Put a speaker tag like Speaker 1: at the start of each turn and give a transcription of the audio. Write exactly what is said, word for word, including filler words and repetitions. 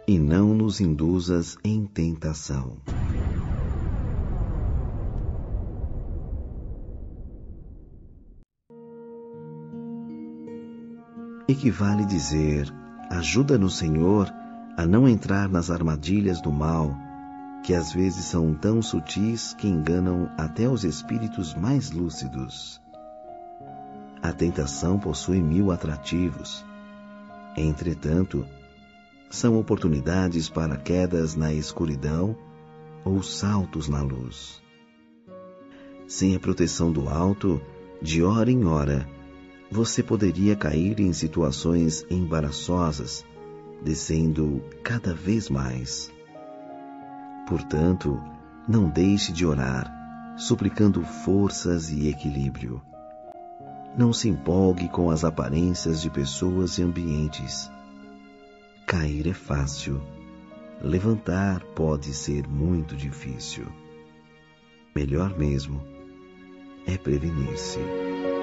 Speaker 1: e não nos induzas em tentação. Equivale dizer: ajuda-nos, Senhor, a não entrar nas armadilhas do mal, que às vezes são tão sutis que enganam até os espíritos mais lúcidos. A tentação possui mil atrativos. Entretanto, são oportunidades para quedas na escuridão ou saltos na luz. Sem a proteção do alto, de hora em hora, você poderia cair em situações embaraçosas, descendo cada vez mais. Portanto, não deixe de orar, suplicando forças e equilíbrio. Não se empolgue com as aparências de pessoas e ambientes. Cair é fácil, levantar pode ser muito difícil. Melhor mesmo é prevenir-se.